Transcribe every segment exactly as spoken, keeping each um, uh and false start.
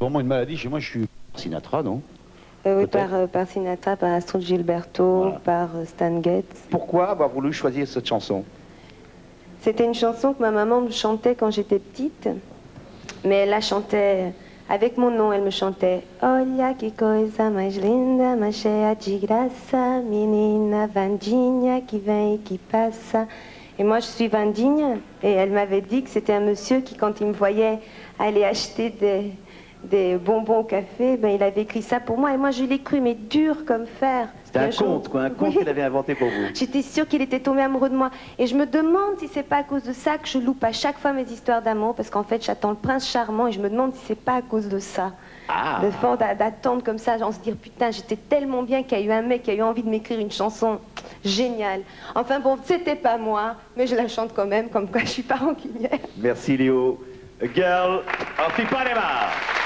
Vraiment une maladie, chez moi je suis Sinatra, non? Euh, oui, par, euh, par Sinatra, par Astrud Gilberto, voilà. Par euh, Stan Getz. Pourquoi avoir voulu choisir cette chanson? C'était une chanson que ma maman me chantait quand j'étais petite, mais elle la chantait avec mon nom, elle me chantait Olha que coisa mais linda, mais cheia de graça, menina Vandinha qui vem et qui passe. Et moi je suis Vandinha, et elle m'avait dit que c'était un monsieur qui, quand il me voyait aller acheter des, des bonbons au café, ben, il avait écrit ça pour moi, et moi je l'ai cru, mais dur comme fer. C'était un conte, quoi, un conte oui. Qu'il avait inventé pour vous. J'étais sûre qu'il était tombé amoureux de moi. Et je me demande si c'est pas à cause de ça que je loupe à chaque fois mes histoires d'amour, parce qu'en fait, j'attends le prince charmant, et je me demande si c'est pas à cause de ça. Ah. De fond d'attendre comme ça, genre se dire, putain, j'étais tellement bien qu'il y a eu un mec qui a eu envie de m'écrire une chanson géniale. Enfin bon, c'était pas moi, mais je la chante quand même, comme quoi je suis pas rancunière. Merci Léo. Girl of Ipanema.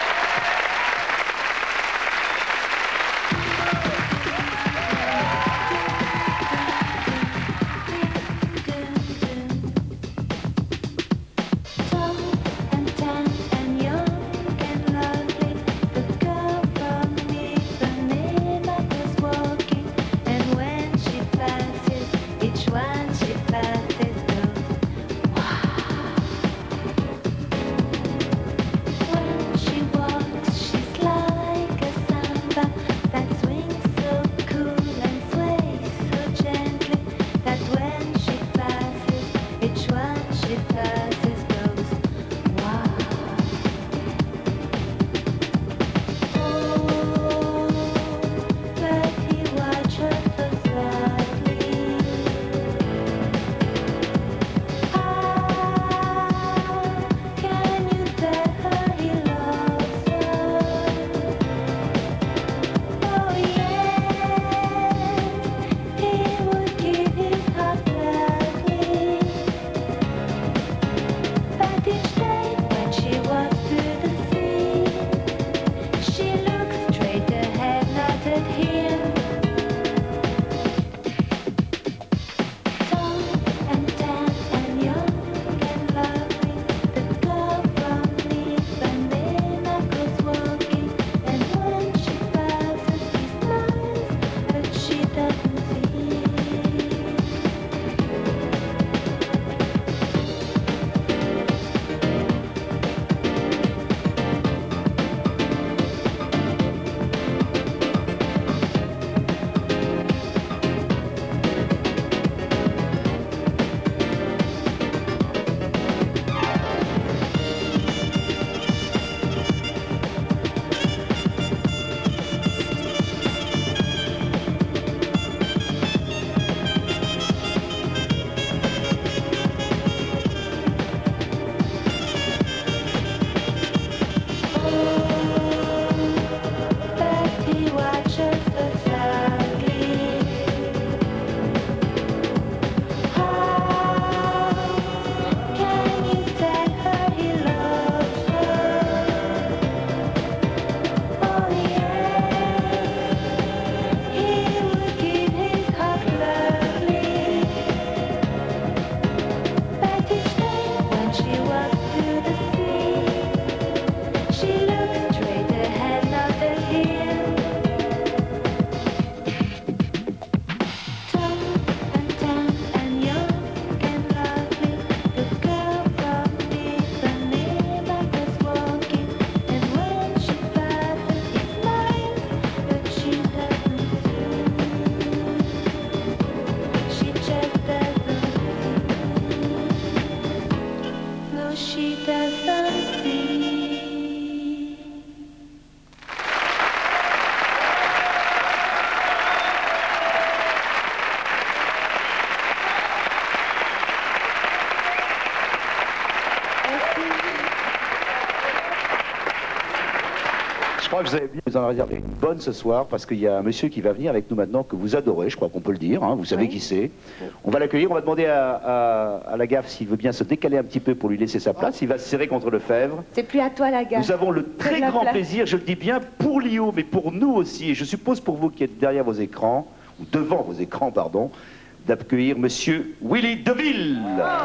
Je crois que vous avez bien vous en réserver une bonne ce soir, parce qu'il y a un monsieur qui va venir avec nous maintenant que vous adorez, je crois qu'on peut le dire, hein, vous savez oui. Qui c'est. On va l'accueillir, on va demander à, à, à la gaffe s'il veut bien se décaler un petit peu pour lui laisser sa place, il va se serrer contre le Fèvre. C'est plus à toi la gaffe. Nous avons le très grand plaisir, je le dis bien, pour Léo, mais pour nous aussi, et je suppose pour vous qui êtes derrière vos écrans, ou devant vos écrans, pardon, d'accueillir monsieur Willy DeVille. Oh. Oh.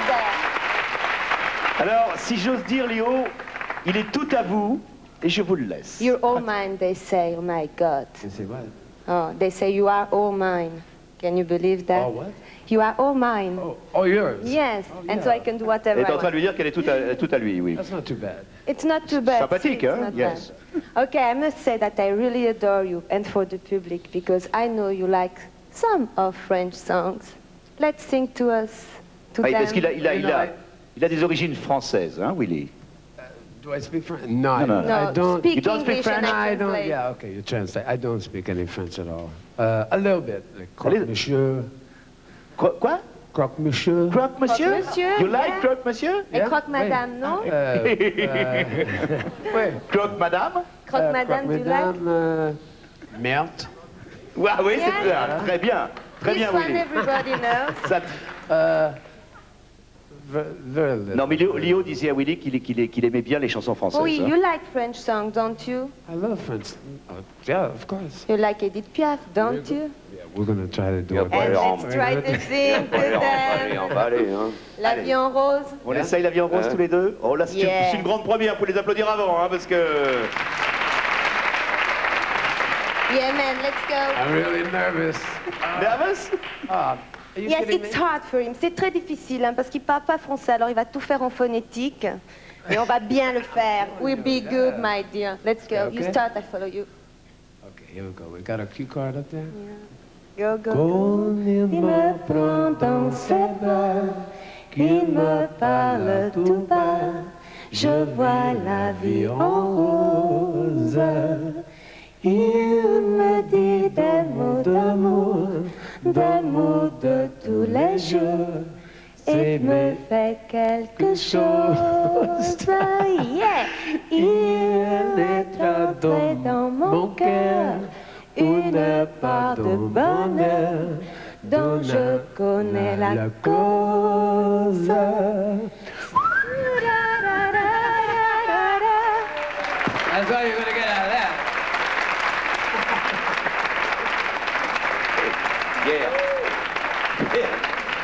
there. Alors, si j'ose dire, Léo, il est tout à vous et je vous le laisse. You're all mine, they say. Oh my God. You say what? Oh, they say you are all mine. Can you believe that? Oh, what? You are all mine. Oh, oh yours? Yes, Oh, and yeah. so I can do whatever Elle est I en train de want. lui dire qu'elle est tout à, tout à lui, oui. That's not too bad. It's not too bad. Sympathique, It's hein? not Yes. bad. Okay, I must say that I really adore you, and for the public, because I know you like some of French songs. Let's sing to us, to Ah, them. parce qu'il a, il a, You il know, a, I- il a des origines françaises, hein, Willy? Do I speak French? No, No, no. No, I don't. speak You don't speak English and French? I I don't. translate. Yeah, okay, you translate. I don't speak any French at all. Uh, a little bit. Like croque little- monsieur. Quoi, quoi? Croque monsieur. Croque monsieur? Monsieur, You like yeah. croque monsieur? Et Yeah, croque madame, oui. non? Euh, euh, ouais. Croque madame? Croque Euh, madame, croque tu like? madame, euh, merde. Ouais, oui, Yeah. c'est bien, très bien. Très This bien, one Willy. everybody knows. Ça- Euh, ve- very little. Non, mais Léo, Léo disait à Willy qu'il qu'il qu'il aimait bien les chansons françaises. Oui, hein. you like French songs, don't you? I love French. Oh, yeah, of course. You like Edith Piaf, don't you? Yeah, we're gonna try to do Yeah, it. but- And Allez, let's try to sing to Allez, them. emballé, hein. L'avion rose. On essaye la vie en rose Hein? tous les deux. Oh là, c'est Yeah. une, c'est une grande première, pour les applaudir avant, hein, parce que... Yeah, man, let's go. I'm really nervous. Nervous? Ah, are you Yes, kidding it's me? hard for him. C'est très difficile hein, parce qu'il parle pas français, alors il va tout faire en phonétique. Et on va bien le faire. We'll be good, my dear. Let's go. You Okay. start, I follow you. Okay, here we go. We got a cue card up there. Go, go, go. Qu'on Il me prend dans ses bras, il me parle tout bas. Je vois la vie en rose. Il me dit des mots d'amour, des mots de tous les jours. Et me fait quelque chose. Yeah. Il est entré dans mon cœur une part de bonheur dont je connais la cause. That's all you're gonna get out of that. Pierre. Pierre.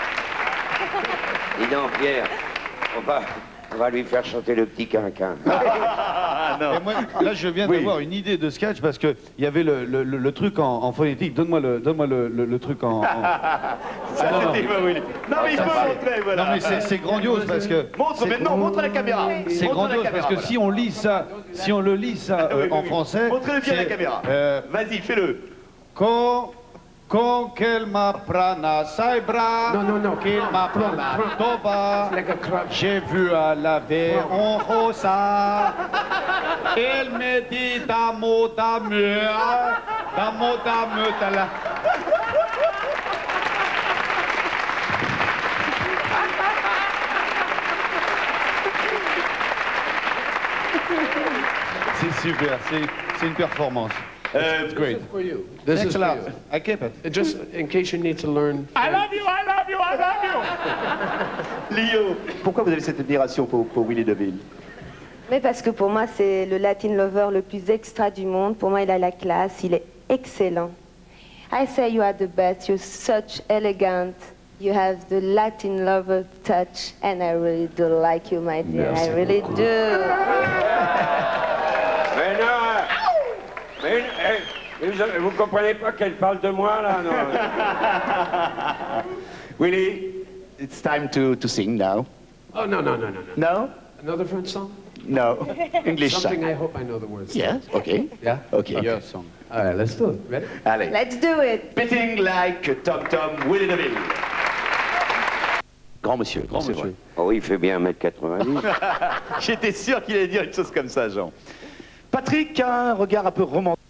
Dis donc, Pierre, on va, on va lui faire chanter le petit quinquin. Ah, non. Et moi, là, je viens Oui. d'avoir une idée de sketch parce qu'il y avait le, le- le- le truc en, en phonétique. Donne-moi le, donne-moi le, le- le truc en. en- Ça, non, non. c'était pas Willy. Non, mais il Ça faut va. montrer, voilà. Non, mais c'est c'est grandiose parce que. Montre c'est- maintenant, montre à la caméra. C'est Montre à la grandiose caméra, parce que voilà. si on lit ça, si on le lit ça Ah oui, euh, oui, en oui. français. Montrez-le bien à la c'est, caméra. euh, Vas-y, fais-le. Con, con quel ma prana saibra. Non, non, non. Quel ma prana toba. Like a crop. J'ai vu à la veille en rosa. Elle me dit d'amour, d'amour, d'amour, d'amour, d'amour. C'est super, c'est c'est une performance. Euh, It's great. For you. This Thanks is a for lot. you. I keep it. Uh, Just in case you need to learn. I love you, I love you, I love you. Léo, pourquoi vous avez cette admiration pour, pour Willy DeVille? Mais parce que pour moi, c'est le Latin lover le plus extra du monde. Pour moi, il a la classe, il est excellent. I say you are the best, you're such elegant. You have the Latin lover touch, and I really do like you, my dear. Merci I really beaucoup. do. Mais non. Mais, eh, vous, vous comprenez pas qu'elle parle de moi, là, non? Willy, it's time to, to sing now. Oh, no, no, no, no, no. No? Another French song? No. English Something song. I hope I know the words. to. Yes, okay. Yeah? Okay. Your song. All right, let's do it. Ready? Allez. Let's do it. Beating like a tom-tom, Willy DeVille. Grand monsieur, grand Grand monsieur. monsieur. Oh, il fait bien un mètre quatre-vingt-dix. J'étais sûr qu'il allait dire une chose comme ça, Jean. Patrick a un regard un peu romantique.